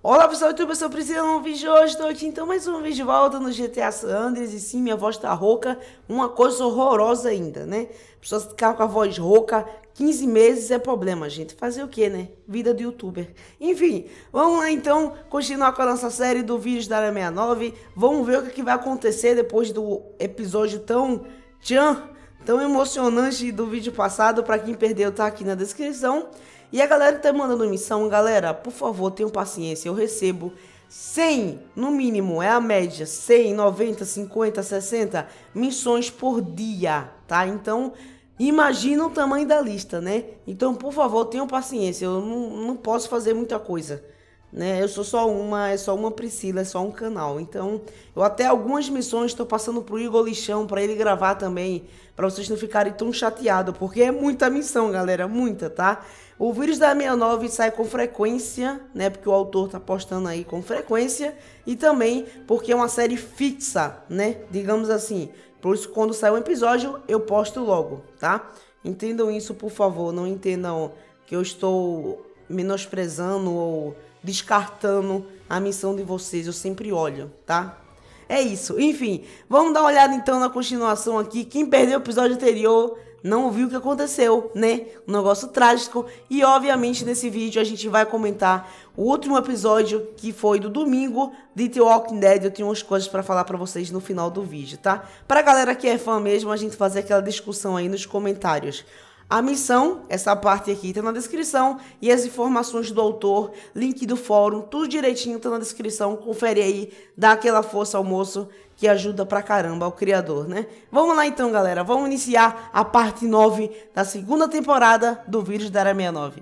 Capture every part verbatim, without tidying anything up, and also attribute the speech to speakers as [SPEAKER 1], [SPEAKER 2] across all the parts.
[SPEAKER 1] Olá pessoal, YouTube, eu sou Priscila, um vídeo hoje, estou aqui então mais um vídeo de volta no G T A San Andreas. E sim, minha voz tá rouca, uma coisa horrorosa ainda, né? Pessoas ficar com a voz rouca, quinze meses é problema, gente. Fazer o que, né? Vida de youtuber. Enfim, vamos lá então, continuar com a nossa série do vídeos da Área sessenta e nove. Vamos ver o que, que vai acontecer depois do episódio tão tchan, tão emocionante do vídeo passado. Pra quem perdeu, tá aqui na descrição. E a galera que tá mandando missão, galera, por favor, tenham paciência. Eu recebo cem, no mínimo, é a média, cem, noventa, cinquenta, sessenta missões por dia, tá? Então, imagina o tamanho da lista, né? Então, por favor, tenham paciência. Eu não, não posso fazer muita coisa, né? Eu sou só uma, é só uma Priscila, é só um canal. Então, eu até algumas missões estou passando pro Igor Lixão para ele gravar também, para vocês não ficarem tão chateados, porque é muita missão, galera, muita, tá? O vídeo da sessenta e nove sai com frequência, né? Porque o autor tá postando aí com frequência. E também porque é uma série fixa, né? Digamos assim. Por isso, quando sai um episódio, eu posto logo, tá? Entendam isso, por favor. Não entendam que eu estou menosprezando ou descartando a missão de vocês. Eu sempre olho, tá? É isso. Enfim, vamos dar uma olhada então na continuação aqui. Quem perdeu o episódio anterior não viu o que aconteceu, né? Um negócio trágico. E obviamente nesse vídeo a gente vai comentar o último episódio, que foi do domingo de The Walking Dead. Eu tenho umas coisas pra falar pra vocês no final do vídeo, tá? Pra galera que é fã mesmo, a gente fazer aquela discussão aí nos comentários. A missão, essa parte aqui tá na descrição, e as informações do autor, link do fórum, tudo direitinho tá na descrição. Confere aí, dá aquela força ao moço que ajuda pra caramba, ao criador, né? Vamos lá então, galera, vamos iniciar a parte nove da segunda temporada do vídeo da Área sessenta e nove.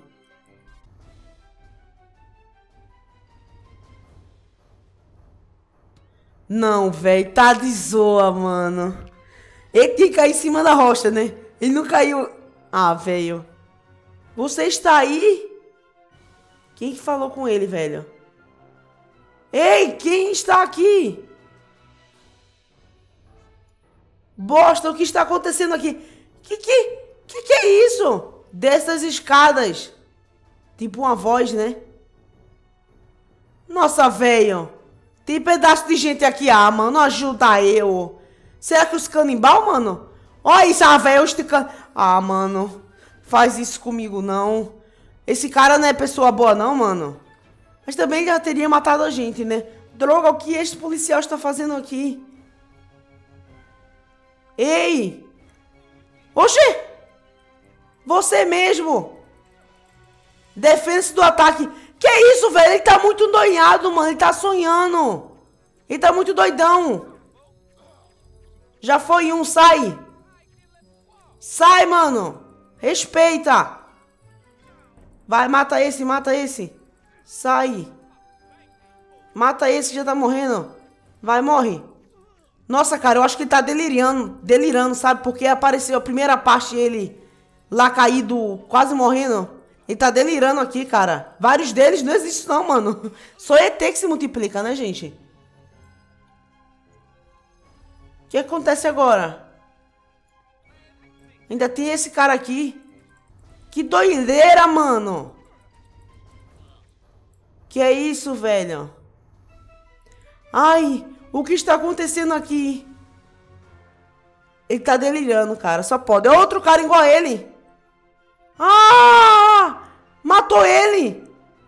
[SPEAKER 1] Não, velho, tá de zoa, mano. Ele tinha que cair em cima da rocha, né? Ele não caiu... Ah, velho. Você está aí? Quem que falou com ele, velho? Ei, quem está aqui? Bosta, o que está acontecendo aqui? Que que... Que que é isso? Dessas escadas. Tipo uma voz, né? Nossa, velho. Tem pedaço de gente aqui, ah, mano. Ajuda eu. Será que os canibal, mano? Olha isso, ah, velho, esticando. Ah, mano, faz isso comigo, não. Esse cara não é pessoa boa, não, mano. Mas também já teria matado a gente, né? Droga, o que este policial está fazendo aqui? Ei! Oxê! Você mesmo! Defesa do ataque. Que isso, velho? Ele tá muito doidado, mano. Ele tá sonhando. Ele tá muito doidão. Já foi um, sai! Sai, mano! Respeita! Vai, mata esse, mata esse! Sai! Mata esse que já tá morrendo! Vai, morre! Nossa, cara, eu acho que ele tá delirando, delirando, sabe? Porque apareceu a primeira parte ele lá caído, quase morrendo. Ele tá delirando aqui, cara. Vários deles não existem não, mano. Só E T que se multiplica, né, gente? O que acontece agora? Ainda tem esse cara aqui. Que doideira, mano. Que é isso, velho? Ai, o que está acontecendo aqui? Ele tá delirando, cara. Só pode. É outro cara igual a ele. Ah! Matou ele.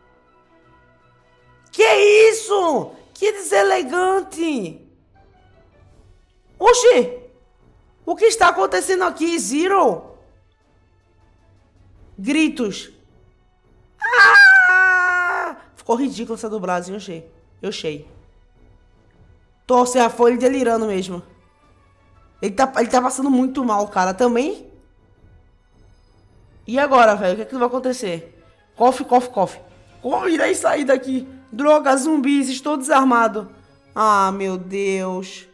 [SPEAKER 1] Que isso? Que deselegante. Oxi. O que está acontecendo aqui, Zero? Gritos. Ah! Ficou ridículo essa dublagem, eu achei. Eu achei. Torce a folha delirando mesmo. Ele tá, ele tá passando muito mal, cara. Também? E agora, velho? O que é que vai acontecer? Cof, cof, cof. Como irei sair daqui? Droga, zumbis, estou desarmado. Ah, meu Deus.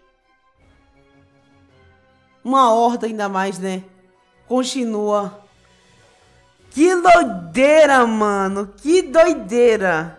[SPEAKER 1] Uma horda ainda mais, né? Continua. Que doideira, mano. Que doideira.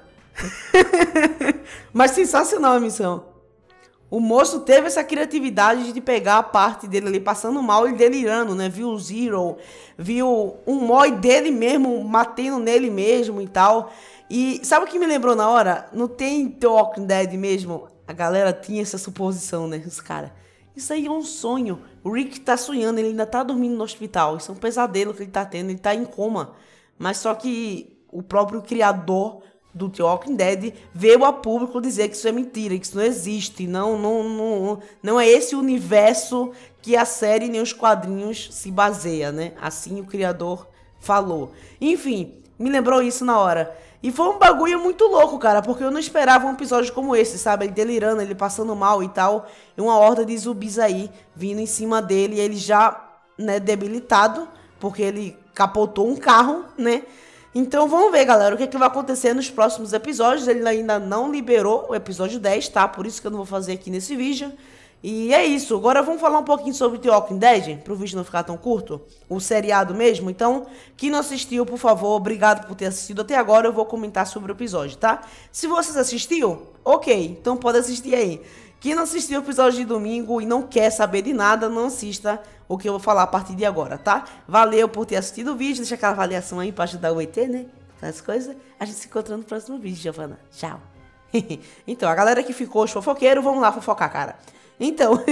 [SPEAKER 1] Mas sensacional a missão. O moço teve essa criatividade de pegar a parte dele ali passando mal e delirando, né? Viu o Zero, viu um mói dele mesmo, matando nele mesmo e tal. E sabe o que me lembrou na hora? Não tem The Walking Dead mesmo? A galera tinha essa suposição, né? Os caras. Isso aí é um sonho. O Rick tá sonhando, ele ainda tá dormindo no hospital. Isso é um pesadelo que ele tá tendo, ele tá em coma. Mas só que o próprio criador do The Walking Dead veio a público dizer que isso é mentira, que isso não existe. Não, não, não, não é esse o universo que a série nem os quadrinhos se baseia, né? Assim o criador falou. Enfim, me lembrou isso na hora. E foi um bagulho muito louco, cara, porque eu não esperava um episódio como esse, sabe? Ele delirando, ele passando mal e tal. E uma horda de zumbis aí vindo em cima dele. E ele já, né, debilitado, porque ele capotou um carro, né? Então vamos ver, galera, o que, é que vai acontecer nos próximos episódios. Ele ainda não liberou o episódio dez, tá? Por isso que eu não vou fazer aqui nesse vídeo. E é isso. Agora vamos falar um pouquinho sobre The Walking Dead, pro vídeo não ficar tão curto. O seriado mesmo. Então, quem não assistiu, por favor, obrigado por ter assistido até agora. Eu vou comentar sobre o episódio, tá? Se vocês assistiram, ok. Então pode assistir aí. Quem não assistiu o episódio de domingo e não quer saber de nada, não assista o que eu vou falar a partir de agora, tá? Valeu por ter assistido o vídeo. Deixa aquela avaliação aí pra ajudar o E T, né? Essas coisas. A gente se encontra no próximo vídeo, Giovana. Tchau. Então, a galera que ficou os fofoqueiros, vamos lá fofocar, cara. Então,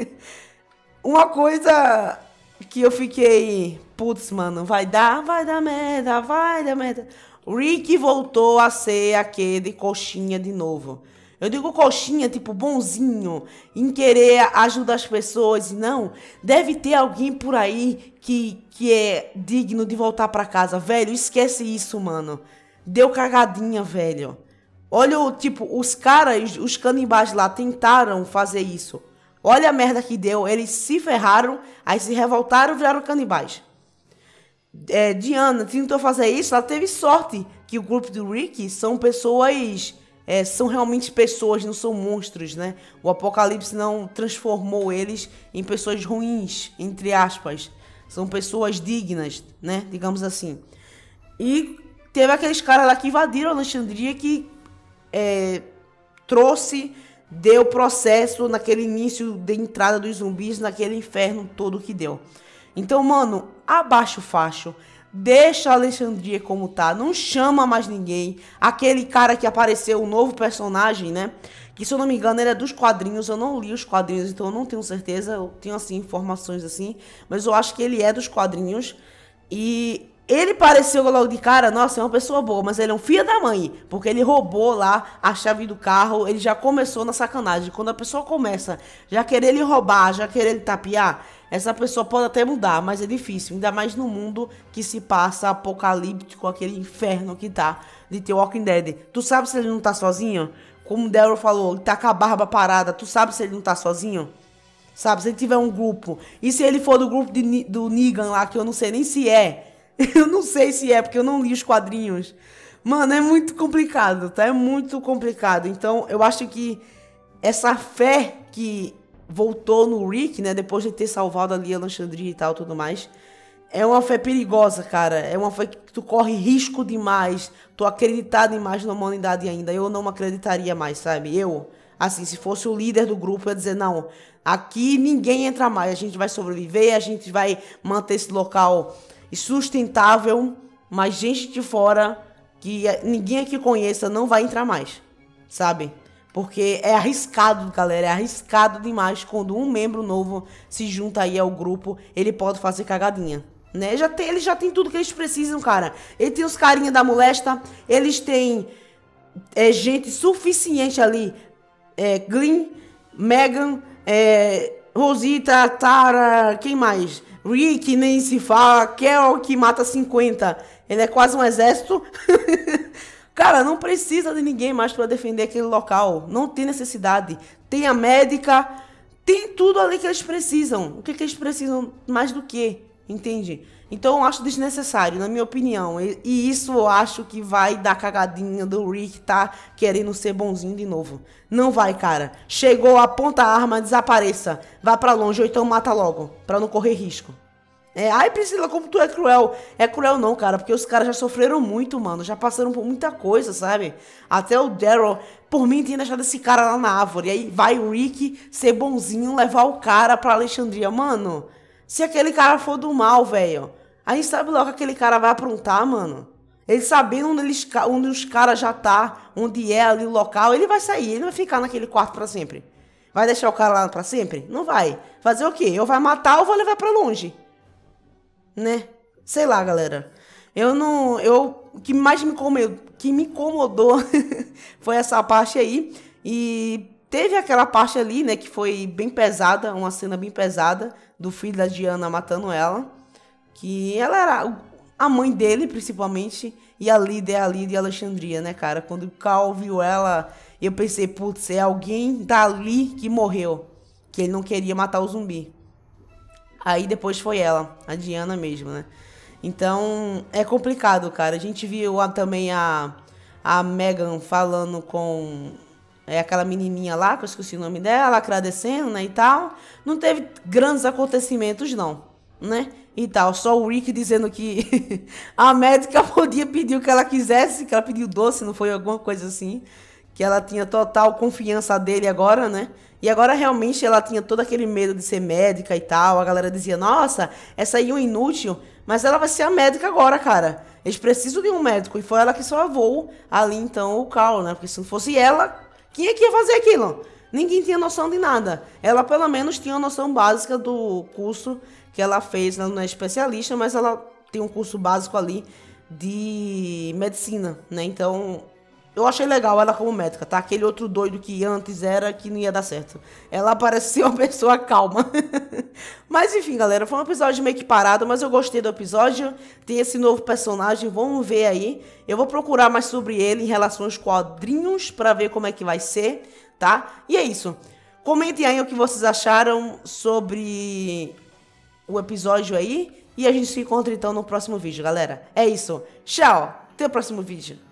[SPEAKER 1] uma coisa que eu fiquei, putz, mano, vai dar, vai dar merda, vai dar merda. Rick voltou a ser aquele coxinha de novo. Eu digo coxinha, tipo, bonzinho, em querer ajudar as pessoas. Não, deve ter alguém por aí que, que é digno de voltar pra casa. Velho, esquece isso, mano. Deu cagadinha, velho. Olha, o tipo, os caras, os canibais lá tentaram fazer isso. Olha a merda que deu. Eles se ferraram, aí se revoltaram e viraram canibais. É, Diana tentou fazer isso, ela teve sorte que o grupo do Rick são pessoas, é, são realmente pessoas, não são monstros, né? O apocalipse não transformou eles em pessoas ruins, entre aspas. São pessoas dignas, né? Digamos assim. E teve aqueles caras lá que invadiram Alexandria que É, trouxe, deu processo naquele início de entrada dos zumbis, naquele inferno todo que deu. Então, mano, abaixa o facho, deixa a Alexandria como tá, não chama mais ninguém. Aquele cara que apareceu, o novo personagem, né? Que, se eu não me engano, ele é dos quadrinhos. Eu não li os quadrinhos, então eu não tenho certeza. Eu tenho, assim, informações assim, mas eu acho que ele é dos quadrinhos. E ele pareceu logo de cara, nossa, é uma pessoa boa, mas ele é um filho da mãe, porque ele roubou lá a chave do carro. Ele já começou na sacanagem. Quando a pessoa começa já querer lhe roubar, já querer lhe tapear, essa pessoa pode até mudar, mas é difícil, ainda mais no mundo que se passa apocalíptico, aquele inferno que tá de The Walking Dead. Tu sabe se ele não tá sozinho? Como o Daryl falou, ele tá com a barba parada, tu sabe se ele não tá sozinho? Sabe, se ele tiver um grupo, e se ele for do grupo de, do Negan lá, que eu não sei nem se é. Eu não sei se é, porque eu não li os quadrinhos. Mano, é muito complicado, tá? É muito complicado. Então, eu acho que essa fé que voltou no Rick, né? Depois de ter salvado ali a Alexandria e tal, tudo mais. É uma fé perigosa, cara. É uma fé que tu corre risco demais. Tu acreditar demais na humanidade ainda. Eu não acreditaria mais, sabe? Eu, assim, se fosse o líder do grupo, eu ia dizer, não, aqui ninguém entra mais. A gente vai sobreviver, a gente vai manter esse local sustentável, mas gente de fora que ninguém aqui conheça não vai entrar mais, sabe? Porque é arriscado, galera, é arriscado demais quando um membro novo se junta aí ao grupo, ele pode fazer cagadinha, né? Já tem, eles já tem tudo que eles precisam, cara. Ele tem os carinha da molesta, eles têm é, gente suficiente ali, é, Glenn, Megan, é, Rosita, Tara, quem mais? Rick, nem se fala, Carol que mata cinquenta. Ele é quase um exército. Cara, não precisa de ninguém mais para defender aquele local. Não tem necessidade. Tem a médica, tem tudo ali que eles precisam. O que, que eles precisam mais do que? Entende? Então eu acho desnecessário, na minha opinião. E, e isso eu acho que vai dar cagadinha do Rick tá querendo ser bonzinho de novo. Não vai, cara. Chegou, aponta a arma, desapareça. Vá pra longe, ou então mata logo, pra não correr risco. É, ai, Priscila, como tu é cruel. É cruel não, cara, porque os caras já sofreram muito, mano. Já passaram por muita coisa, sabe? Até o Daryl, por mim, tinha deixado esse cara lá na árvore. Aí vai o Rick ser bonzinho, levar o cara pra Alexandria. Mano, se aquele cara for do mal, velho, a gente sabe logo que aquele cara vai aprontar, mano. Ele sabendo onde, eles, onde os caras já tá, onde é ali o local, ele vai sair, ele não vai ficar naquele quarto pra sempre. Vai deixar o cara lá pra sempre? Não vai. Fazer o quê? Ou vai matar ou vai levar pra longe. Né? Sei lá, galera. Eu não... Eu... O que mais me incomodou, que me incomodou foi essa parte aí. E teve aquela parte ali, né, que foi bem pesada, uma cena bem pesada do filho da Diana matando ela. Que ela era a mãe dele, principalmente, e a líder ali de Alexandria, né, cara? Quando o Cal viu ela, eu pensei, putz, é alguém dali que morreu, que ele não queria matar o zumbi. Aí depois foi ela, a Diana mesmo, né? Então, é complicado, cara. A gente viu a, também a, a Megan falando com é, aquela menininha lá, que eu esqueci o nome dela, agradecendo, né, e tal. Não teve grandes acontecimentos, não, né? E tal, só o Rick dizendo que a médica podia pedir o que ela quisesse, que ela pediu doce, não foi alguma coisa assim. Que ela tinha total confiança dele agora, né? E agora realmente ela tinha todo aquele medo de ser médica e tal. A galera dizia, nossa, essa aí é um inútil. Mas ela vai ser a médica agora, cara. Eles precisam de um médico. E foi ela que salvou ali, então, o Cal, né? Porque se não fosse ela, quem é que ia fazer aquilo? Ninguém tinha noção de nada. Ela, pelo menos, tinha uma noção básica do curso que ela fez. Ela não é especialista, mas ela tem um curso básico ali de medicina, né? Então... Eu achei legal ela como médica, tá? Aquele outro doido que antes era que não ia dar certo. Ela parece ser uma pessoa calma. Mas enfim, galera, foi um episódio meio que parado, mas eu gostei do episódio. Tem esse novo personagem, vamos ver aí. Eu vou procurar mais sobre ele em relação aos quadrinhos pra ver como é que vai ser, tá? E é isso. Comentem aí o que vocês acharam sobre o episódio aí. E a gente se encontra então no próximo vídeo, galera. É isso. Tchau. Até o próximo vídeo.